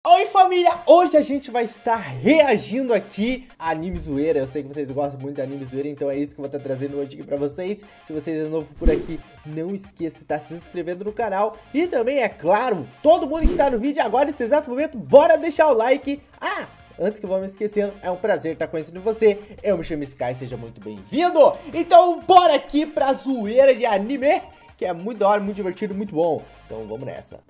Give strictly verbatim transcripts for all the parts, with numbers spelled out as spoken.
Oi família, hoje a gente vai estar reagindo aqui a anime zoeira. Eu sei que vocês gostam muito de anime zoeira, então é isso que eu vou estar trazendo hoje aqui pra vocês. Se você é novo por aqui, não esqueça de estar se inscrevendo no canal. E também, é claro, todo mundo que tá no vídeo agora, nesse exato momento, bora deixar o like. Ah, antes que eu vou me esquecendo, é um prazer estar conhecendo você. Eu me chamo Sky, seja muito bem-vindo. Então bora aqui pra zoeira de anime, que é muito da hora, muito divertido, muito bom. Então vamos nessa.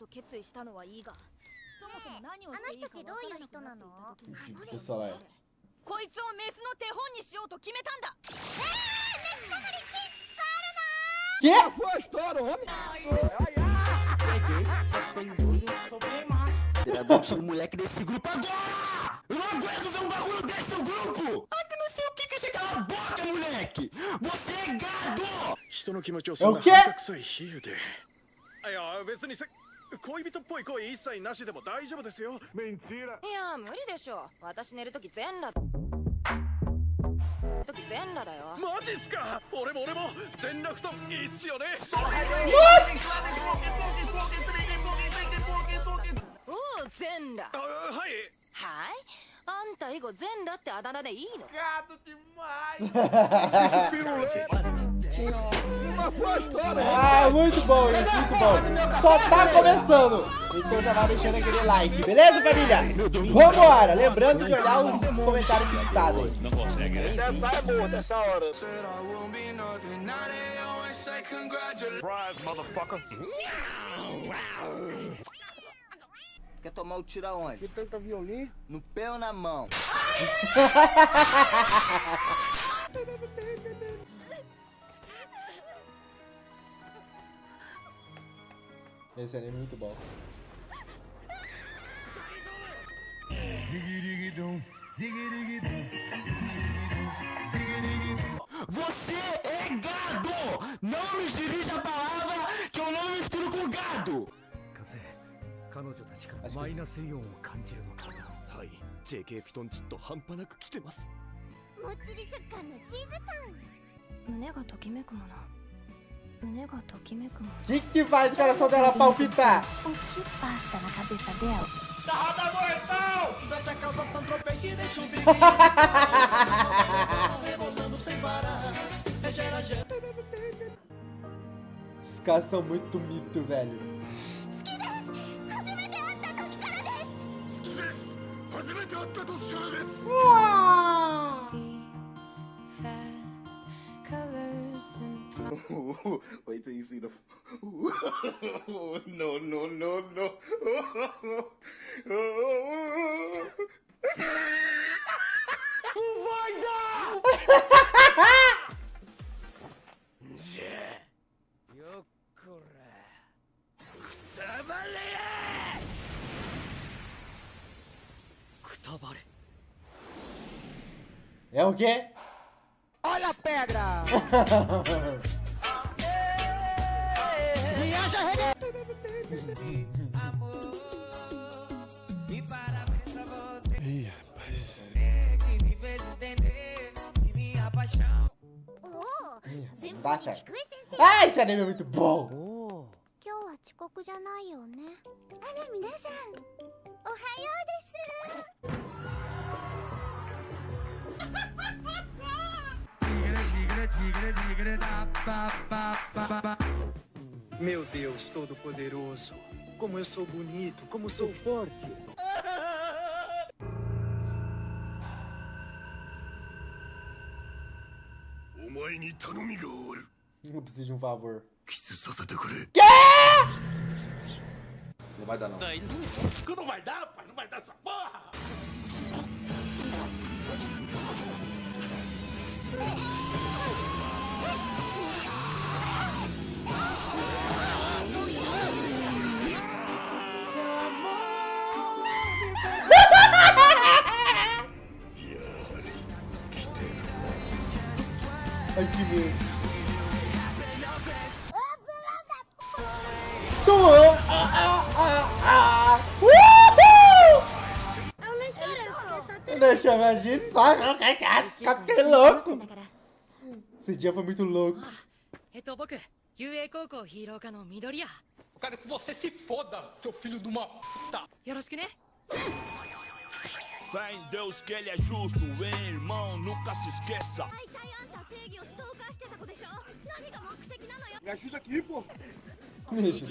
Tira o moleque desse grupo agora! Eu não aguento ver um bagulho desse no grupo! Ah, que não sei o que que você cala a boca, moleque! Você é gado! É o quê? Mentira! Gato demais! Ah, muito bom isso, muito bom. Só tá começando. Então já vai deixando aquele like, beleza, família? Vambora! Lembrando de olhar os comentários fixados aí. Não consegue, né? Deve estar é boa nessa hora. Surprise, motherfucker! Quer tomar o tiro aonde? Que tanta violino? No pé ou na mão? Esse anime é muito bom. Você é gado! Não me dirija a palavra que eu não misturo com gado! Acho que... ジェーケー ピトンチッと半端なく来てます。 もっちり食感のチーズタン。胸がときめくもの。胸がときめくもの。 Que que faz o coração dela palpitar? O que passa na cabeça dela? Da roda mortal! Veste a calça Saint-Tropez que deixa o bico rebolando sem parar. Os caras são muito mito, velho. Wait till you see the. No, no, no, no. Não vai dar! É o quê? Olha a pedra! Ih, rapaz. Não dá certo. Ah, esse anime é muito bom! 今日は遅刻じゃないよね。あら皆さん、おはようです。 Meu Deus Todo-Poderoso, como eu sou bonito, como sou forte. Eu preciso de um favor. Quê? Não vai dar, não. Não vai dar, pai! Não vai dar essa porra! Ai, que medo. Tu! Ah, ah, ah, ah. Uhul! Eu nem chorei, porque só tem. Deixa a gente só. Esse cara fica louco. Esse dia foi muito louco. Quero que você se foda, seu filho de uma puta. Fé em Deus que ele é justo, hein, irmão, nunca se esqueça. Me ajuda aqui, pô. Me ajuda.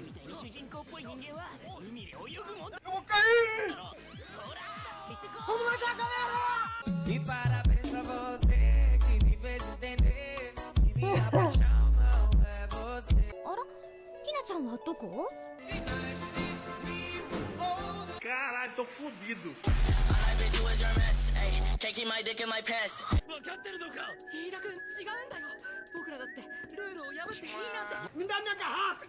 Eu vou cair! Vamos lá, galera! E parabéns pra você que me fez entender que minha paixão não é você. Ora, Kina-chan wa doko? Caralho, tô fudido. Me dá minha garrafa,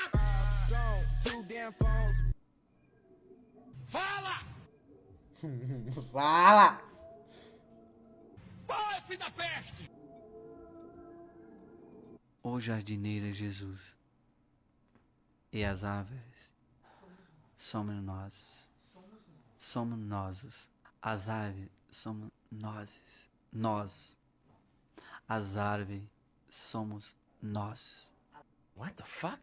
desgraça! Fala! Fala! Vai, filho da peste! Ó jardineiro Jesus, e as árvores somos nós. Somos nós. As árvores somos nós. Nós. As árvores somos nós. What the fuck?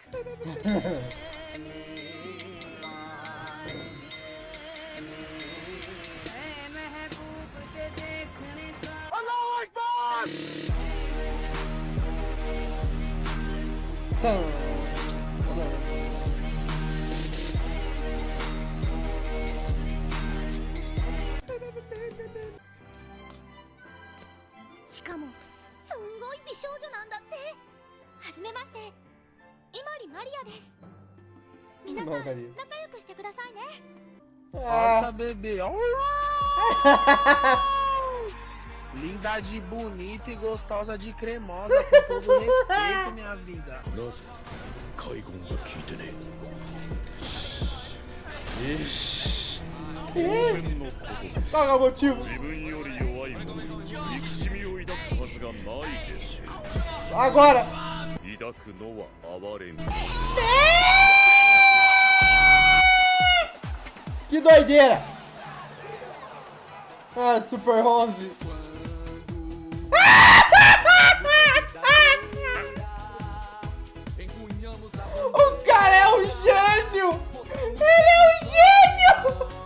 Shikamo, すんごい美少女なんだって。はじめまして、伊森マリアです。皆さん、仲良くしてくださいね。 Nossa, bebê. Linda de bonita e gostosa de cremosa, com todo respeito, minha vida. Ixi. Qual é o motivo? Agora! Que doideira! Ah, Super onze! O cara é um gênio! Ele é um gênio!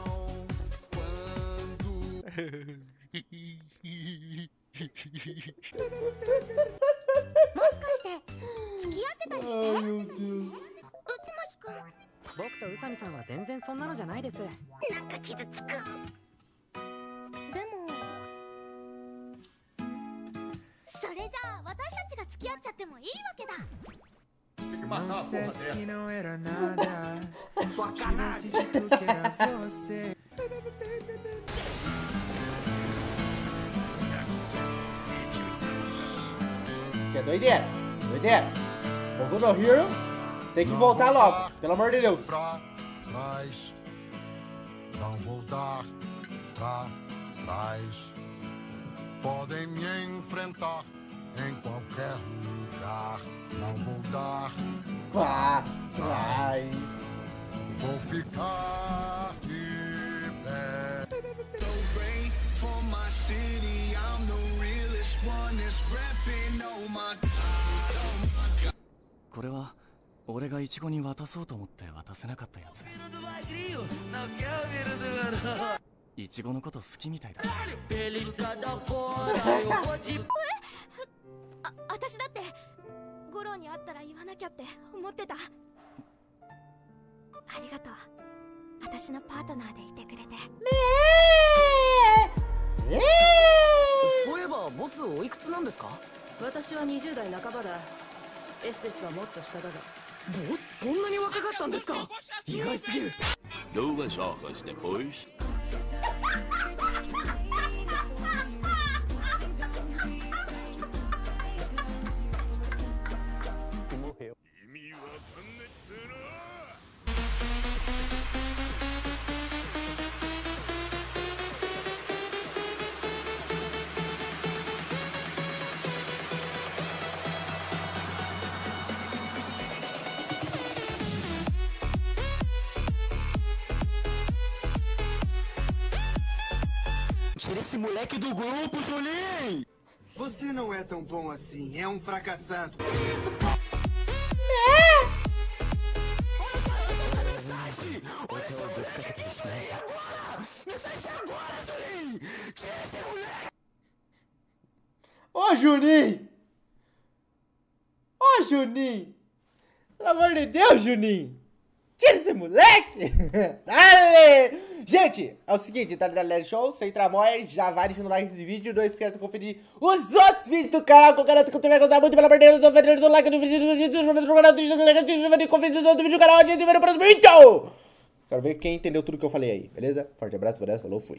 Ai, meu Deus. 僕と宇佐美さんは全然そんなのじゃないです。 なんか傷つく。でもそれじゃあ私たちが付き合っちゃってもいいわけだ。 Se matar uma porra dessa. Não era nada. Se tivesse dito que era você. Isso que é doideira, doideira. Boku no Hero tem que voltar logo, pelo amor de Deus. Pra trás, não vou dar pra trás. Podem me enfrentar em qualquer lugar. Não vou dar pra trás. Vou ficar de pé. これは俺がイチゴに渡そうと思って渡せなかったやつ。イチゴのこと好きみたいだ。 あ、私だってゴロに会ったら言わなきゃって思ってた。ありがとう。私のパートナーでいてくれて。 そういえばボスおいくつなんですか？ 私はにじゅう代半ばだ。エステスはもっと下だが。 ボスそんなに若かったんですか？意外すぎる。 Duas horas depois. Morreu. Tira esse moleque do grupo, Julinho! Você não é tão bom assim, é um fracassado. Ô, Juninho! Ô, Juninho! Pelo amor de Deus, Juninho! Tira esse moleque! Dale! Gente, é o seguinte, tá ligado? Show, sem tramóia, já vai deixando o like nesse vídeo. Não esqueça de conferir os outros vídeos do canal, que eu garanto que tu vai gostar muito. Pelo amor de Deus, tô fazendo o like no vídeo do conferir os outros vídeos do canal. A gente vai no próximo vídeo! Quero ver quem entendeu tudo que eu falei aí, beleza? Forte abraço, falou, fui.